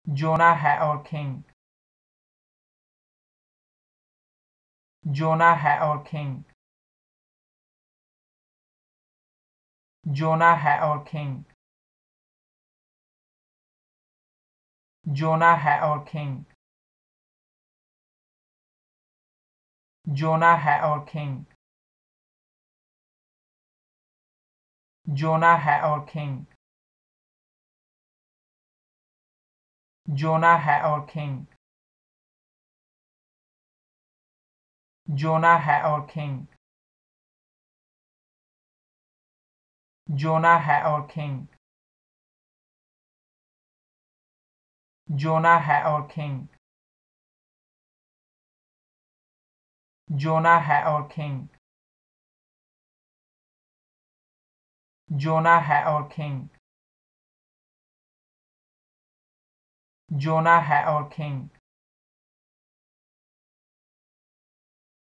जोना है और किंग। जोना है और किंग। जोना है और किंग। जोना है और किंग। जोना है और किंग। जोना है और किंग। जोना है और किंग। जोना है और किंग। जोना है और किंग। जोना है और किंग। जोना है और किंग। जोना है और किंग। जोना है और किंग।